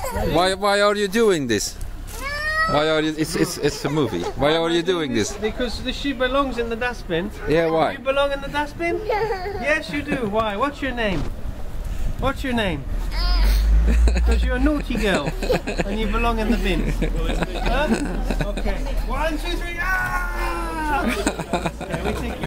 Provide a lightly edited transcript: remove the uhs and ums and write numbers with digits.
Why are you doing this? Why are you? It's a movie. Why are you doing this? Because she belongs in the dustbin. Yeah, why? You belong in the dustbin? Yes, you do. Why? What's your name? What's your name? Because you're a naughty girl and you belong in the bin. Huh? Okay. 1, 2, 3. Ah! Okay, we think